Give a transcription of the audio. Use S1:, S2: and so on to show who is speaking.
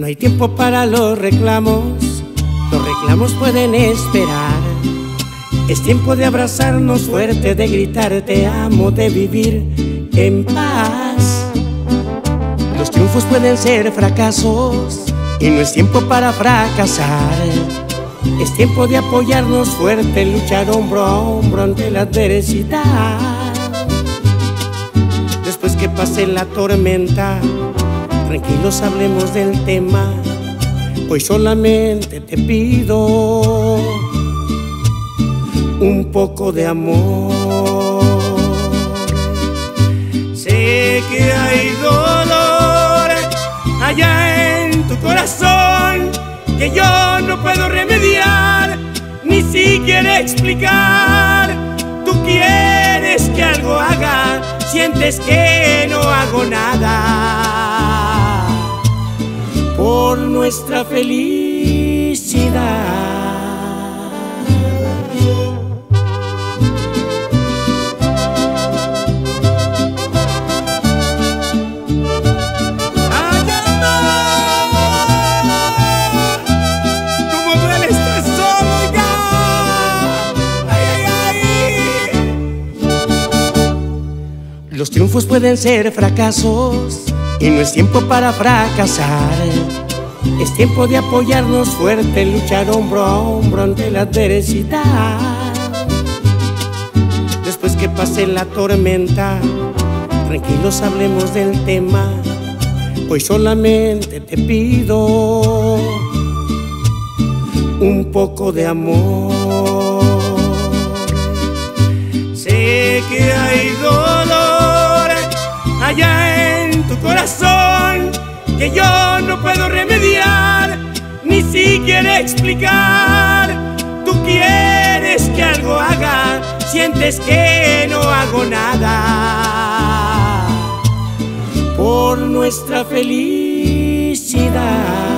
S1: hay tiempo para los reclamos pueden esperar. Es tiempo de abrazarnos fuerte, de gritar te amo, de vivir en paz. Los triunfos pueden ser fracasos y no es tiempo para fracasar. Es tiempo de apoyarnos fuerte, luchar hombro a hombro ante la adversidad. Después que pase la tormenta, tranquilos hablemos del tema. Hoy solamente te pido un poco de amor. Sé que hay dolor allá en tu corazón que yo no puedo remediar, ni siquiera explicar. Tú quieres que algo haga, sientes que no hago nada por nuestra felicidad. Los triunfos pueden ser fracasos y no es tiempo para fracasar. Es tiempo de apoyarnos fuerte, luchar hombro a hombro ante la adversidad. Después que pase la tormenta, tranquilos hablemos del tema. Hoy solamente te pido un poco de amor. Sé que hay dolor allá en tu corazón que yo no puedo remediar, ni siquiera explicar. Tú quieres que algo haga, sientes que no hago nada por nuestra felicidad.